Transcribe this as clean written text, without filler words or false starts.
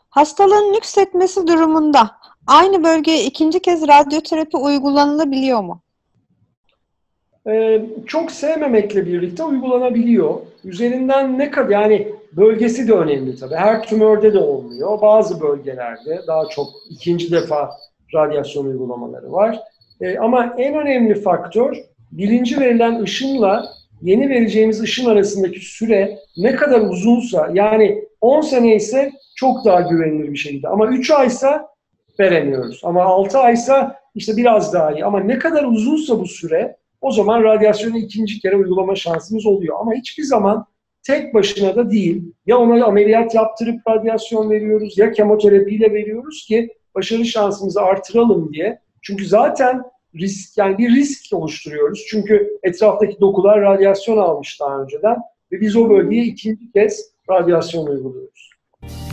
Hastalığın nüksetmesi durumunda aynı bölgeye ikinci kez radyoterapi uygulanılabiliyor mu? Çok sevmemekle birlikte uygulanabiliyor. Üzerinden ne kadar, yani bölgesi de önemli tabii. Her tümörde de olmuyor. Bazı bölgelerde daha çok ikinci defa radyasyon uygulamaları var. Ama en önemli faktör birinci verilen ışınla yeni vereceğimiz ışın arasındaki süre ne kadar uzunsa, yani 10 sene ise çok daha güvenilir bir şekilde. Ama 3 aysa veremiyoruz. Ama 6 aysa işte biraz daha iyi. Ama ne kadar uzunsa bu süre, o zaman radyasyonu ikinci kere uygulama şansımız oluyor. Ama hiçbir zaman tek başına da değil. Ya ona ameliyat yaptırıp radyasyon veriyoruz ya kemoterapiyle veriyoruz ki başarı şansımızı artıralım diye. Çünkü zaten risk, yani bir risk oluşturuyoruz. Çünkü etraftaki dokular radyasyon almış daha önceden ve biz o bölgeye ikinci kez radyasyon uyguluyoruz.